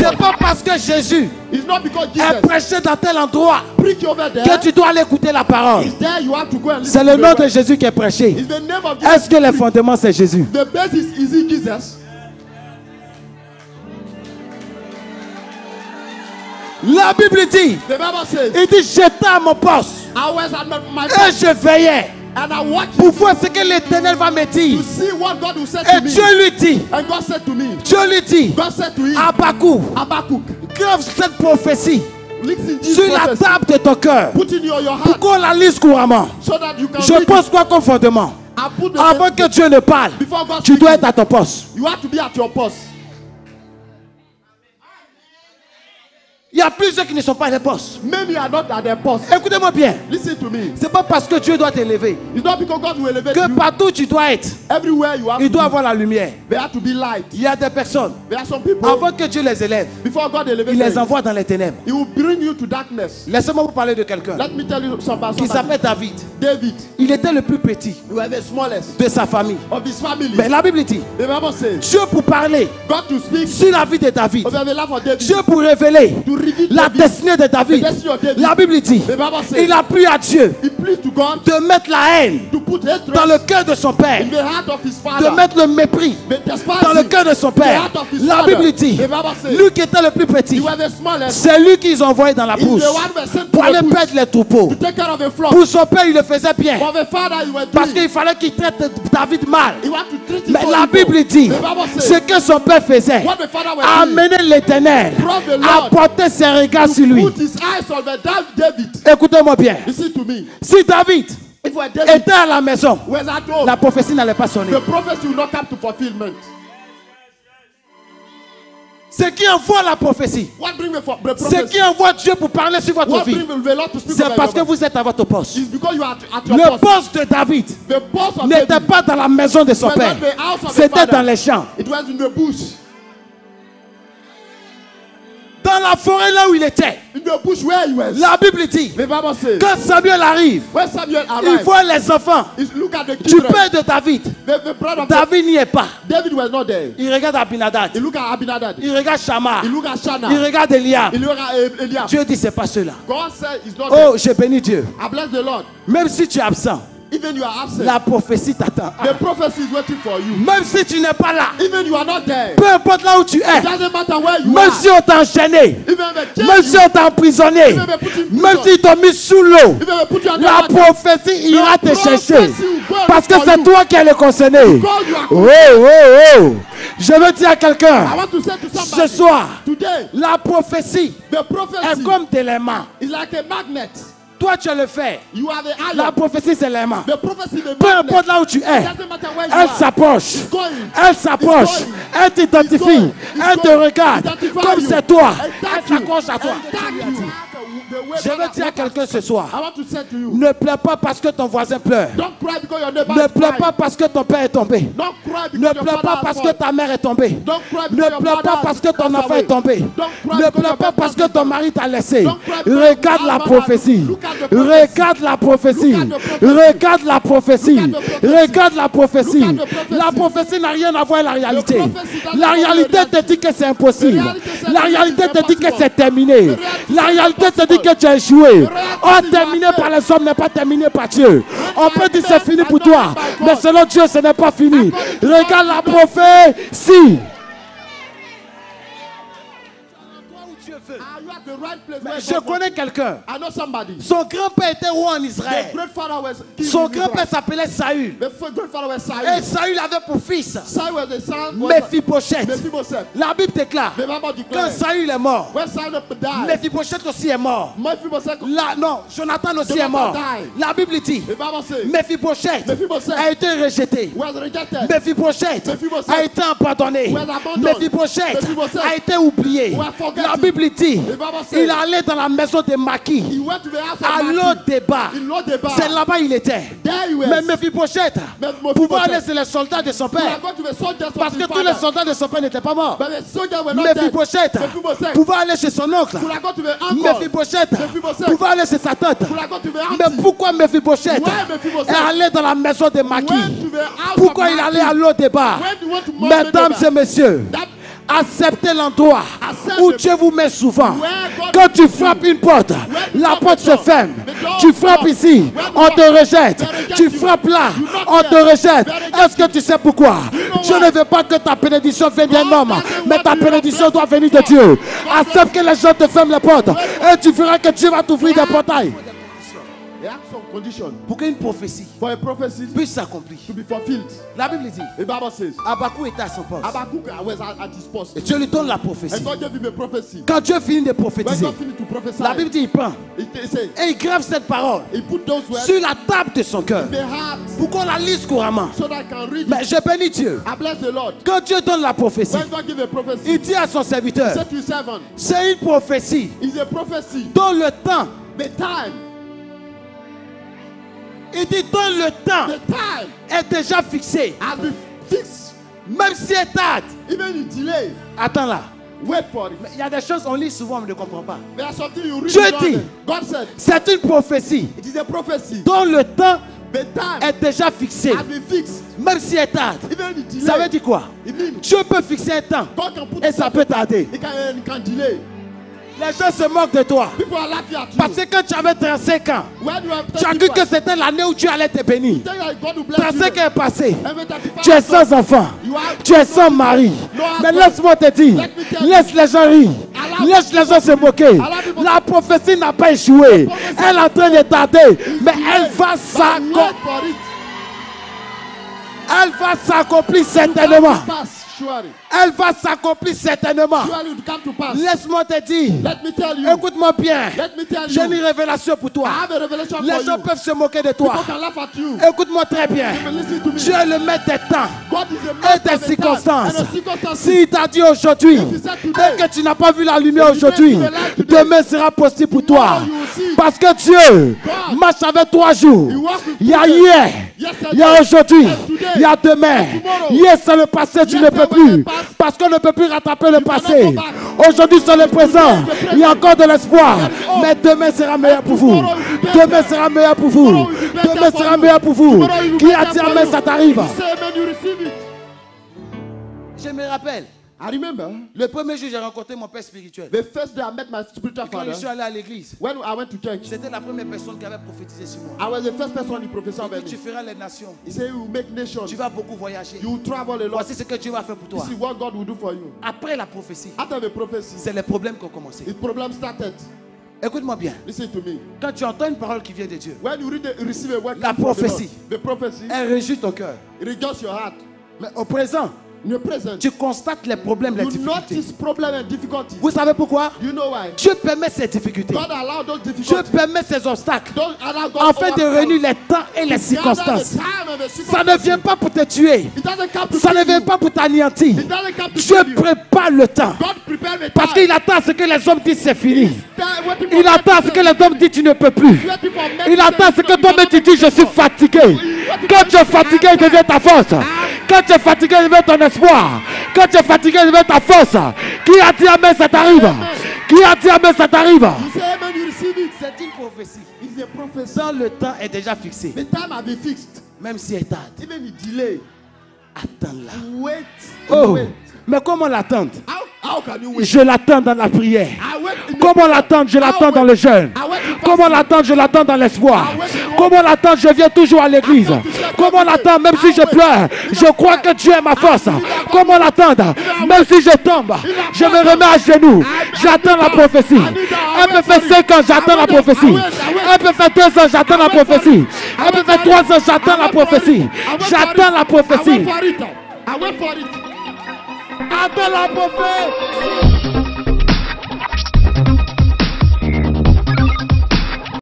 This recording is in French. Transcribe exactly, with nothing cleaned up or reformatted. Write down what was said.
C'est pas parce que Jésus It's not because Jesus est prêché dans tel endroit preach over there que tu dois aller écouter la parole. is there you have to go and C'est listen le to nom the de word. Jésus qui est prêché. It's the name of Jesus. Est-ce que les fondements c'est Jésus? The basis is in Jesus. La Bible dit, The Bible says, il dit j'étais à mon poste I was at my, my et je veillais and I watched pour voir ce que l'Éternel va me dire. to see what God will say Et to me. Dieu lui dit, And God said to me, Dieu lui dit, God said to him, Habakkuk, Habakkuk, grave cette prophétie listen this sur la prophecy. table de ton cœur Put in your, your pour heart qu'on la lise couramment. so that you can Je read pose it. quoi comme fondement? I put the, Avant que Dieu ne parle, before God tu dois speaks, être à ton poste. you have to be at your post. Il y a plusieurs qui ne sont pas à leur poste. Many are not at their post. Écoutez-moi bien. Listen to me. C'est pas parce que Dieu doit t'élever It's not because God will elevate que you. partout où tu dois être, Everywhere you have il to doit be, avoir la lumière. there have to be light. Il y a des personnes, There are some people, avant que Dieu les élève, before God elevates il les them, envoie dans les ténèbres. He will bring you to darkness. Laissez-moi vous parler de quelqu'un Let me tell you something about qui somebody. s'appelle David. David, Il était le plus petit he was the smallest de sa famille. of his family. Mais la Bible dit, The Bible says, Dieu pour parler God to speak sur la vie de David, over the life of David, Dieu pour révéler to reveal la David, destinée de the David. destiny of David. La Bible dit, The Bible says, il a pris à Dieu he pleased to God de mettre la haine to put hatred dans le cœur de son père, in the heart of his de father, mettre le mépris the despising dans le cœur de son the père. heart of his La father. Bible dit, The Bible says, lui qui était le plus he petit, was the smallest. c'est lui qu'ils ont envoyé dans la He's brousse the one who was sent to pour aller the bush perdre les troupeaux. to take care of the flock. Pour son père, il le faisait bien For the father, he was parce doing. qu'il fallait qu'il traite David mal. He want to treat him Mais so la evil. Bible dit, The Bible ce says, que son père faisait, what the father was doing, amener l'Éternel brought the à Lord porter ses regards sur lui. put his eyes on the David. Écoutez-moi bien. Listen to me. Si David If we're David était à la maison, was at home, la prophétie n'allait pas sonner. the prophecy will not come to fulfillment. Ce qui envoie la prophétie, What bring me for the ce prophecy? qui envoie Dieu pour parler sur votre What vie, bring the Lord to speak c'est over parce que your life? vous êtes à votre poste. It's because you are at, at your Le post. poste de David The post of n'était David pas dans la maison de son was père, not the house of the c'était father. dans les champs. It was in the bush. Dans la forêt là où il était, In the bush where he was. la Bible dit, The Bible says, quand Samuel arrive, when Samuel il arrived, voit les enfants he look at the du children. père de David. The, the brother of David n'y est pas. David was not there. Il regarde Abinadad, He look at Abinadab. il regarde Shammah, He look at Shana. il regarde Eliab. He look at eh, Eliab. Dieu dit, c'est pas cela. God said it's not there. Oh, je bénis Dieu. I bless the Lord. Même si tu es absent, Even you are absent, la prophétie t'attend. the prophecy is waiting for you. Même si tu n'es pas là, Even you are not there. peu importe là où tu It es, doesn't matter where you même are. si on t'a enchaîné, Even if they même change si you, on t'a emprisonné, even if they put you in même prison, s'ils t'ont mis sous l'eau, even if they put you under la water, prophétie ira te prophecy chercher. will go Parce que for c'est you. toi qui es le concerné. God, you are Oh, oh, oh. Je veux dire à I quelqu'un, want to say to ce somebody soir, today, la prophétie the est prophecy comme tes l'aimant. is like a magnet. Toi, tu es le fer. You are the La iron. prophétie, c'est l'aimant. The prophecy is the Peu magnet. importe là où tu es, It doesn't matter where you elle are. s'approche. It's going. Elle s'approche. It's going. Elle t'identifie. It's going. It's Elle te going. regarde. Identify Comme you. c'est toi. Attack Elle you. s'accroche à toi. Attack you. The way Je veux God- dire à quelqu'un ce soir, I want to say to you, ne pleure pas parce que ton voisin pleure. don't cry because your neighbor Ne is pleure crying. pas parce que ton père est tombé. Don't cry because Ne your pleure father pas has parce que fallen. ta mère est tombée. Don't cry Ne because your pleure father pas parce que has ton passed enfant away. est tombé. Don't cry Ne because pleure your pas husband parce que has ton died. mari t'a laissé. Don't cry because Regarde your la husband has- prophétie. Look at the prophecy. Regarde la prophétie. Look at the prophecy. Regarde la prophétie. Look at the prophecy. Regarde la prophétie. Look at the prophecy. La prophétie n'a rien à voir avec la réalité. prophecy doesn't La have réalité the te dit que c'est impossible. The reality says La that réalité it is te dit que impossible. c'est terminé. The reality La says réalité it's te dit que tu as échoué. reality Oh, is terminé you par have les hommes n'est pas terminé par Dieu. On peut dire c'est fini pour by God, toi. by God. Mais selon Dieu, ce n'est pas fini. According to Regarde God, la it is prophétie. Are you at the right place where Je God connais wants quelqu'un. you? I know somebody. Son grand-père était roi en The Israël. great father was king Son in grand-père Israel. s'appelait Saül. The f- great father was Et Saul. Saül avait pour fils Saul was the son was Mephibosheth. Mephibosheth. La Bible déclare, The Bible quand declares Saül est mort, when Saul died, Mephibosheth aussi est mort. Mephibosheth, Là, non, Jonathan aussi est Jonathan mort. died. La Bible dit, the Bible says, Mephibosheth Mephibosheth a été rejeté. was rejected. Mephibosheth Mephibosheth a été abandonné. was abandoned. Mephibosheth Mephibosheth a été oublié. was forgotten. La Bible dit, The Bible says, il allait dans la maison de Maquis. he went to the house of À Maki. Lo-Débat. In Lo-Debar. C'est là-bas il était. There he was. Mais Mephibosheth Mephibosheth pouvait aller sur les soldats de son He had père. gone to the soldiers of Parce his que tous father. les soldats de son père n'étaient pas morts. But the soldiers were not dead. Mephibosheth Mephibosheth pouvait aller chez son oncle. could have gone to the uncle. Mephibosheth Mephibosheth pouvait aller chez sa tante. could have gone to the Mais auntie. pourquoi Mephibosheth Why Mephibosheth est allé dans la maison de went Maquis? to the house Pourquoi of il Maki? allait à Lo-Débat? When he went to Mesdames et Lo-Debar. messieurs, That Acceptez l'endroit Accept où the- Dieu vous met souvent. Where God Quand will tu put frappes you. une porte, When you la knock porte the se door, ferme. the door Tu will frappes close. ici, When you on knock, te rejette. they reject Tu you. frappes là, You knock on there, te rejette. they reject Est-ce que tu sais pourquoi? know Dieu why? ne veut pas que ta bénédiction vienne d'un God homme, doesn't mais want ta you bénédiction to doit bless venir de God. Dieu. God Accepte que les gens te ferment les portes et tu verras que Dieu va t'ouvrir des portails. He has some condition Pour qu'une prophétie for a prophecy puisse s'accomplir. to be fulfilled. La Bible dit, The Bible says, Habakkuk était à son poste. Habakkuk was at, at his post. Et Dieu lui donne la And prophétie. God gave him a prophecy. Quand Dieu finit de When prophétiser, God finished to prophesy, la Bible dit, il prend he, he said, et il grave cette parole he put those words sur la table de son cœur in the heart pour qu'on la lise couramment. so that I can read Mais it. je bénis Dieu. I bless the Lord. Quand Dieu donne la prophétie, When God give a prophecy, il dit à son serviteur, say to his servant, c'est une prophétie it's a prophecy. dont le temps, The time, il dit dont le temps the time est déjà fixé. has been fixed. Même si elle tarde. Even in delay, Attends là. wait for it. Il y a des choses on lit souvent, on ne comprend pas. There are something you read. Dieu in dit, London. God said, c'est une prophétie it is a prophecy. dont le temps The time est déjà fixé. has been fixed. Même si elle tarde. Even in delay. Ça veut dire quoi? It means Dieu peut fixer un temps God can put et ça peut tarder. He can, he can delay. Les gens se moquent de toi. People are laughing at you. Parce que quand tu avais trente-cinq ans, When you have tu as cru que c'était l'année où Dieu allait te bénir. tell you that God will bless trente-cinq ans you. est passé. Every thirty-five Tu es years old, sans enfant. you have Tu es sans mari. Mais laisse-moi te dire, laisse les gens rire. Laisse les gens se moquer. La prophétie n'a pas échoué. Elle est en train de tarder. Mais elle va but s'accomplir. wait for it. Elle va s'accomplir certainement. It will pass, surely. Elle va s'accomplir certainement. Surely it will come to pass. Laisse-moi te dire. Let me tell you. Écoute-moi bien. Let me tell J'ai une you. révélation pour toi. I have a revelation Les for gens you. peuvent se moquer de toi. People can laugh at you. Écoute-moi très bien. They will listen to me. Dieu est le maître des temps God is a et master des of the time circonstances. and the circumstances. S'il t'a dit aujourd'hui If he said today, et que tu n'as pas vu la lumière if you aujourd'hui, didn't see the light today, demain sera possible pour toi. tomorrow you will see. Parce que Dieu God, marche avec trois jours. he walks with Il y a two days. hier, Yesterday, il y a aujourd'hui, and today, il y a demain. and tomorrow. Hier c'est le passé, tu ne Yesterday peux was plus. the past. Parce qu'on ne peut plus rattraper le You cannot passé. go back. Aujourd'hui c'est le présent. Today is the Il y a present. encore de l'espoir. There is hope. Mais demain sera meilleur pour vous. Tomorrow will be better. Demain sera meilleur pour vous. Tomorrow will be better Demain for sera you. meilleur pour vous. Tomorrow will be Qui a better dit for amen, you. ça t'arrive. You say amen, you receive it. Je me rappelle, I remember le premier jour j'ai rencontré mon père spirituel. the first day I met my spiritual Quand je father. suis allé à l'église, When I went to church, c'était la première personne qui avait prophétisé sur moi. I was the first person he prophesied Il about dit, tu me. feras les nations, He said, you will make nations. tu vas beaucoup voyager. You will travel a lot. Voici ce que Dieu va faire pour toi. This is what God will do for you. Après la prophétie, After the prophecy, c'est les problèmes qui ont commencé. the problem started. Écoute-moi bien. Listen to me. Quand tu entends une parole qui vient de Dieu, When you read the, you receive a word La from the Lord, prophétie. the prophecy, elle réjouit ton cœur. it rejoices your heart. Mais au présent, In the present, tu constates les problèmes, les you difficultés. notice problem and difficulties. Vous savez pourquoi? You know why? Dieu permet ces difficultés. God allow those Dieu difficulties. permet ces obstacles Don't allow God afin de overcome. réunir les temps et les Gather the circonstances. time and the Ça ne circumstances. vient pas pour te tuer. It doesn't come to Ça ne kill vient you. pas pour t'anéantir. It doesn't come to Dieu kill you. prépare le temps. God prepare the Parce time. qu'il attend à ce que les hommes disent c'est fini. Time waiting for Il attend à ce que les hommes disent tu ne peux plus. waiting for men Il to attend à say, ce que "You toi-même cannot tu dis je suis fatigué. Quand tu es fatigué, il devient ta force. Quand tu es fatigué, il devient ton espoir. Quand tu es fatigué, il devient ta force. Qui a dit amen, ça t'arrive. Qui a dit amen, ça t'arrive. You say amen, you receive it. C'est une prophétie. It's a prophecy. Dans le temps est déjà fixé. The time has been fixed. Même si elle tarde. Even the delay. Attends-la. Wait. Oh, Wait. mais comment l'attendre? How, how can you wait? Je l'attends dans la prière. I wait in the Comment prayer. l'attendre? Je l'attends I dans wait- le jeûne. I wait in Comment fasting. l'attendre? Je l'attends dans l'espoir. I wait in Comment l'attendre? Je viens toujours à l'église. Comment l'attendre? Même si je pleure, je crois que Dieu est ma force. Comment l'attendre? Même si je tombe, je me remets à genoux. J'attends la prophétie. Elle peut faire cinq ans, j'attends la prophétie. Elle peut faire deux ans, j'attends la prophétie. Elle peut faire trois ans, j'attends la prophétie. J'attends la I prophétie. wait for it. I wait for it. Attends la prophétie.